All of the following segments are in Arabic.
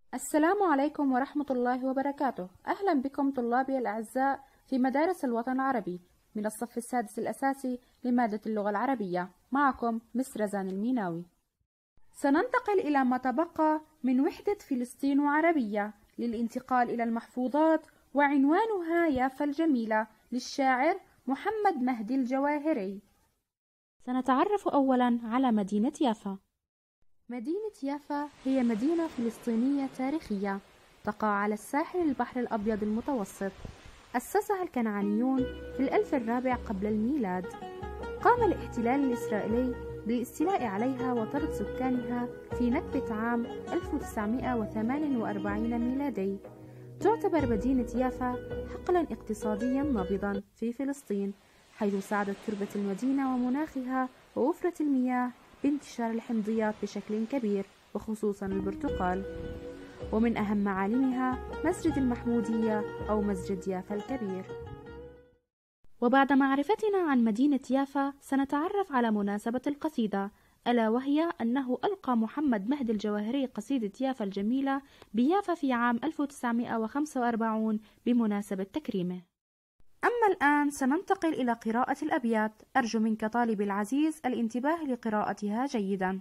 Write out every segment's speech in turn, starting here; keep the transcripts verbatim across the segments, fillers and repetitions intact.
السلام عليكم ورحمة الله وبركاته. أهلا بكم طلابي الأعزاء في مدارس الوطن العربي من الصف السادس الأساسي لمادة اللغة العربية. معكم مس رزان الميناوي. سننتقل إلى ما تبقى من وحدة فلسطين عربية للانتقال إلى المحفوظات، وعنوانها يافا الجميلة للشاعر محمد مهدي الجواهري. سنتعرف أولا على مدينة يافا. مدينة يافا هي مدينة فلسطينية تاريخية تقع على الساحل البحر الأبيض المتوسط. أسسها الكنعانيون في الألف الرابع قبل الميلاد. قام الاحتلال الإسرائيلي بالاستيلاء عليها وطرد سكانها في نكبة عام ألف وتسعمائة وثمانية وأربعين ميلادي. تعتبر مدينة يافا حقلا اقتصاديا نابضا في فلسطين، حيث ساعدت تربة المدينة ومناخها ووفرة المياه بانتشار الحمضيات بشكل كبير، وخصوصا البرتقال. ومن أهم معالمها مسجد المحمودية أو مسجد يافا الكبير. وبعد معرفتنا عن مدينة يافا سنتعرف على مناسبة القصيدة، ألا وهي أنه ألقى محمد مهدي الجواهري قصيدة يافا الجميلة بيافا في عام ألف وتسعمائة وخمسة وأربعين بمناسبة تكريمه. أما الآن سننتقل إلى قراءة الأبيات. أرجو منك طالبي العزيز الانتباه لقراءتها جيدا.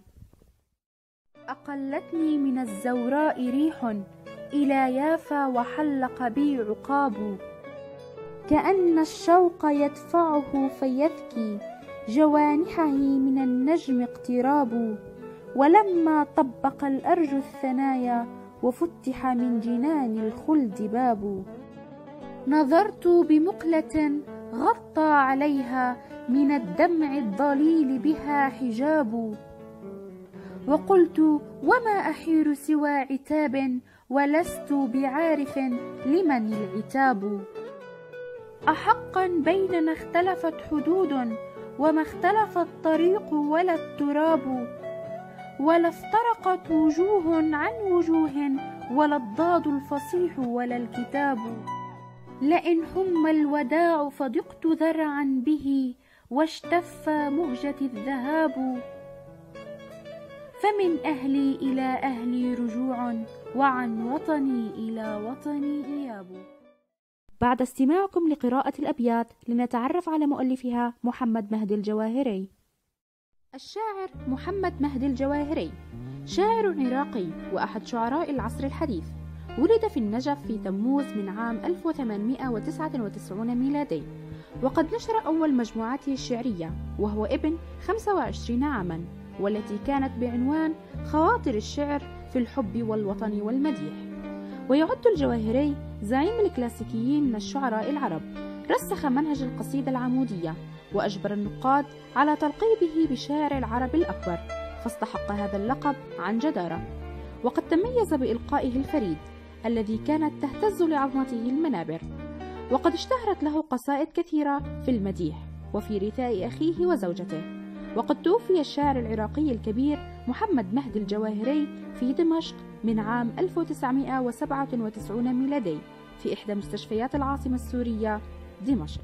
أقلتني من الزوراء ريح إلى يافا وحلق بي عقاب، كأن الشوق يدفعه فيذكي جوانحه من النجم اقتراب. ولما طبق الأرج الثنايا وفتح من جنان الخلد باب، نظرت بمقلة غطى عليها من الدمع الضليل بها حجاب، وقلت وما أحير سوى عتاب ولست بعارف لمن العتاب. أحقا بيننا اختلفت حدود وما اختلف الطريق ولا التراب، ولا افترقت وجوه عن وجوه ولا الضاد الفصيح ولا الكتاب. لئن هم الوداع فضقت ذرعا به واشتف مهجتي الذهاب، فمن أهلي إلى أهلي رجوع وعن وطني إلى وطني إياب. بعد استماعكم لقراءة الأبيات لنتعرف على مؤلفها محمد مهدي الجواهري. الشاعر محمد مهدي الجواهري شاعر عراقي وأحد شعراء العصر الحديث. ولد في النجف في تموز من عام ألف وثمانمائة وتسعة وتسعين ميلادي، وقد نشر أول مجموعته الشعرية وهو ابن خمسة وعشرين عاما، والتي كانت بعنوان خواطر الشعر في الحب والوطن والمديح. ويعد الجواهري زعيم الكلاسيكيين من الشعراء العرب. رسخ منهج القصيدة العمودية وأجبر النقاد على تلقيبه بشاعر العرب الأكبر، فاستحق هذا اللقب عن جدارة. وقد تميز بإلقائه الفريد الذي كانت تهتز لعظمته المنابر. وقد اشتهرت له قصائد كثيرة في المديح وفي رثاء أخيه وزوجته. وقد توفي الشاعر العراقي الكبير محمد مهدي الجواهري في دمشق من عام ألف وتسعمائة وسبعة وتسعين ميلادي في إحدى مستشفيات العاصمة السورية دمشق.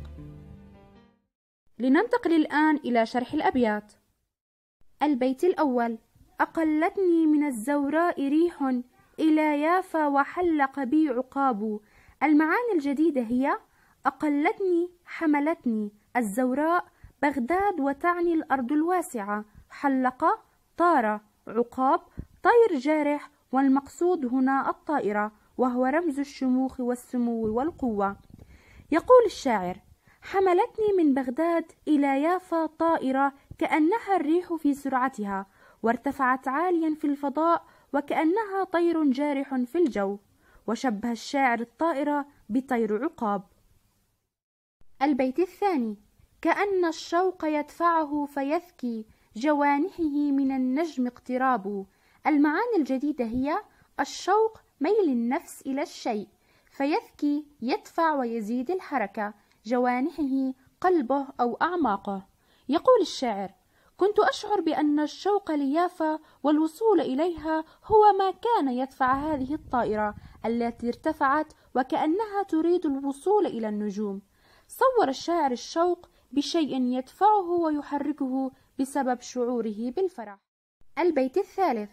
لننتقل الآن إلى شرح الأبيات. البيت الأول: أقلتني من الزوراء ريح إلى يافا وحلق بي عقاب. المعاني الجديدة هي: أقلتني حملتني، الزوراء بغداد وتعني الأرض الواسعة، حلق طار، عقاب طير جارح، والمقصود هنا الطائرة وهو رمز الشموخ والسمو والقوة. يقول الشاعر: حملتني من بغداد إلى يافا طائرة كأنها الريح في سرعتها، وارتفعت عاليا في الفضاء وكأنها طير جارح في الجو. وشبه الشاعر الطائرة بطير عقاب. البيت الثاني: كأن الشوق يدفعه فيذكي جوانحه من النجم اقتراب. المعاني الجديدة هي: الشوق ميل النفس إلى الشيء، فيذكي يدفع ويزيد الحركة، جوانحه قلبه أو أعماقه. يقول الشاعر: كنت أشعر بأن الشوق ليافا والوصول إليها هو ما كان يدفع هذه الطائرة التي ارتفعت وكأنها تريد الوصول إلى النجوم. صور الشاعر الشوق بشيء يدفعه ويحركه بسبب شعوره بالفرح. البيت الثالث: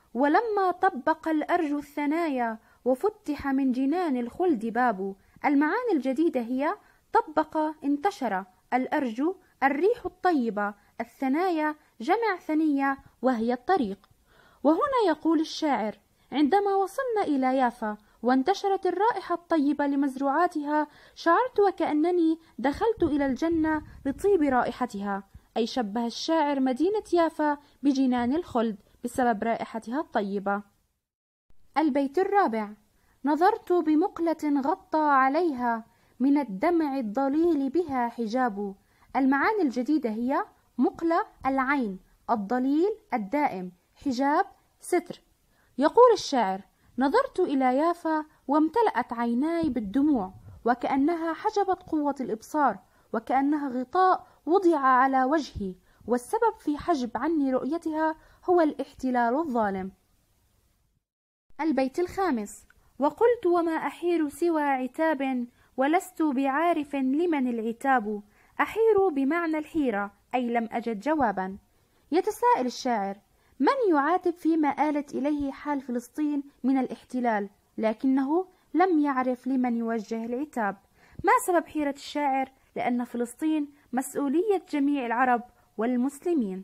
ولما طبق الأرج الثنايا وفتح من جنان الخلد باب. المعاني الجديدة هي: طبق انتشر، الأرج الريح الطيبة، الثنايا جمع ثنية وهي الطريق. وهنا يقول الشاعر: عندما وصلنا إلى يافا وانتشرت الرائحة الطيبة لمزروعاتها شعرت وكأنني دخلت إلى الجنة لطيب رائحتها، أي شبه الشاعر مدينة يافا بجنان الخلد بسبب رائحتها الطيبة. البيت الرابع: نظرت بمقلة غطى عليها من الدمع الضليل بها حجاب. المعاني الجديدة هي: مقلة العين، الضليل الدائم، حجاب ستر. يقول الشاعر: نظرت إلى يافا وامتلأت عيناي بالدموع وكأنها حجبت قوة الإبصار، وكأنها غطاء وضع على وجهي، والسبب في حجب عني رؤيتها هو الاحتلال الظالم. البيت الخامس: وقلت وما أحير سوى عتاب ولست بعارف لمن العتاب. أحير بمعنى الحيرة، أي لم أجد جوابا. يتساءل الشاعر: من يعاتب فيما آلت إليه حال فلسطين من الاحتلال، لكنه لم يعرف لمن يوجه العتاب؟ ما سبب حيرة الشاعر؟ لأن فلسطين مسؤولية جميع العرب والمسلمين.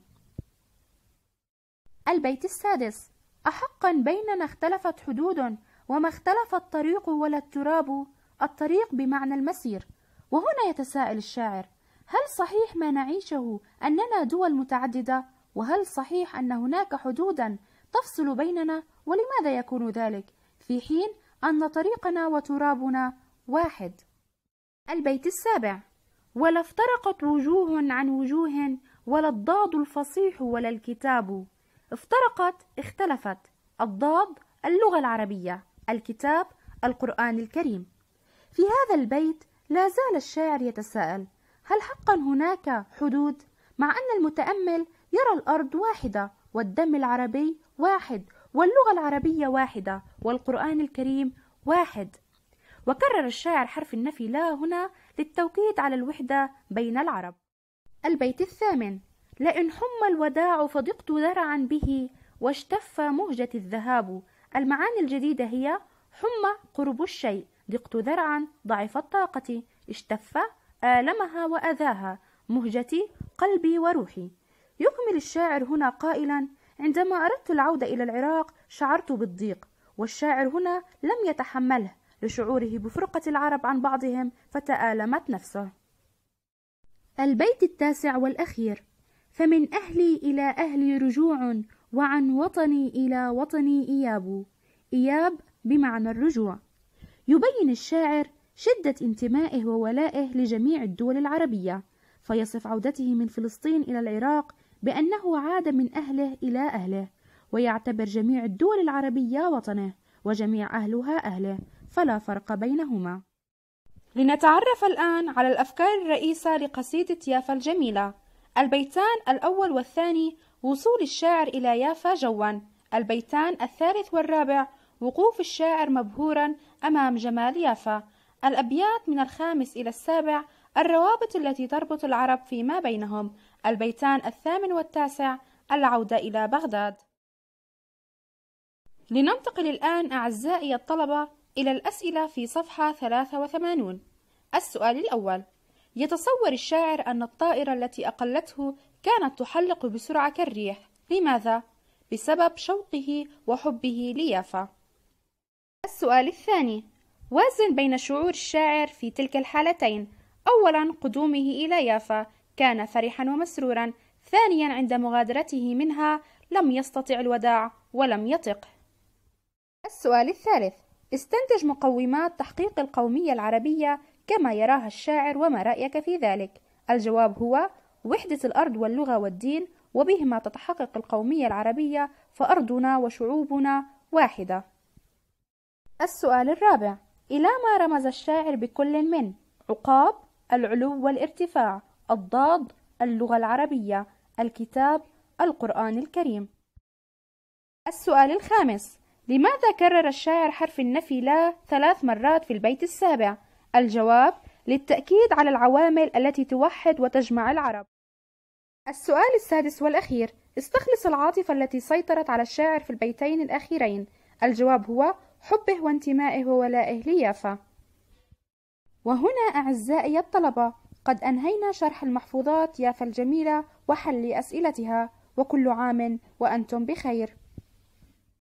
البيت السادس: أحقا بيننا اختلفت حدود وما اختلف الطريق ولا التراب. الطريق بمعنى المسير. وهنا يتساءل الشاعر: هل صحيح ما نعيشه أننا دول متعددة؟ وهل صحيح أن هناك حدودا تفصل بيننا؟ ولماذا يكون ذلك في حين أن طريقنا وترابنا واحد؟ البيت السابع: ولا افترقت وجوه عن وجوه ولا الضاد الفصيح ولا الكتاب. افترقت اختلفت، الضاد اللغة العربية، الكتاب القرآن الكريم. في هذا البيت لا زال الشاعر يتساءل: هل حقا هناك حدود؟ مع أن المتأمل يرى الأرض واحدة والدم العربي واحد واللغة العربية واحدة والقرآن الكريم واحد. وكرر الشاعر حرف النفي لا هنا للتوكيد على الوحدة بين العرب. البيت الثامن: لئن حم الوداع فضقت ذرعا به واشتف مهجة الذهاب. المعاني الجديدة هي: حم قرب الشيء، ضقت ذرعا ضعفت طاقتي، اشتف آلمها وأذاها، مهجتي قلبي وروحي. يكمل الشاعر هنا قائلا: عندما أردت العودة إلى العراق شعرت بالضيق. والشاعر هنا لم يتحمله لشعوره بفرقة العرب عن بعضهم فتآلمت نفسه. البيت التاسع والأخير: فمن أهلي إلى أهلي رجوع وعن وطني إلى وطني إياب. إياب بمعنى الرجوع. يبين الشاعر شدة انتمائه وولائه لجميع الدول العربية، فيصف عودته من فلسطين إلى العراق بأنه عاد من أهله إلى أهله، ويعتبر جميع الدول العربية وطنه وجميع أهلها أهله، فلا فرق بينهما. لنتعرف الآن على الأفكار الرئيسة لقصيدة يافا الجميلة. البيتان الأول والثاني: وصول الشاعر إلى يافا جوا. البيتان الثالث والرابع: وقوف الشاعر مبهورا أمام جمال يافا. الأبيات من الخامس إلى السابع: الروابط التي تربط العرب فيما بينهم. البيتان الثامن والتاسع: العودة إلى بغداد. لننتقل الآن أعزائي الطلبة إلى الأسئلة في صفحة ثلاثة وثمانين. السؤال الأول: يتصور الشاعر أن الطائرة التي أقلته كانت تحلق بسرعة كالريح، لماذا؟ بسبب شوقه وحبه ليافا. السؤال الثاني: وازن بين شعور الشاعر في تلك الحالتين. أولا، قدومه إلى يافا كان فرحا ومسرورا. ثانيا، عند مغادرته منها لم يستطع الوداع ولم يطق. السؤال الثالث: استنتج مقومات تحقيق القومية العربية كما يراها الشاعر وما رأيك في ذلك؟ الجواب هو: وحدة الأرض واللغة والدين، وبهما تتحقق القومية العربية، فأرضنا وشعوبنا واحدة. السؤال الرابع: إلى ما رمز الشاعر بكل من؟ عقاب، العلو والارتفاع، الضاد، اللغة العربية، الكتاب، القرآن الكريم. السؤال الخامس: لماذا كرر الشاعر حرف النفي لا ثلاث مرات في البيت السابع؟ الجواب: للتأكيد على العوامل التي توحد وتجمع العرب. السؤال السادس والأخير: استخلص العاطفة التي سيطرت على الشاعر في البيتين الأخيرين. الجواب هو حبه وانتمائه وولائه ليافا. وهنا أعزائي الطلبة قد أنهينا شرح المحفوظات يافا الجميلة وحل أسئلتها، وكل عام وأنتم بخير.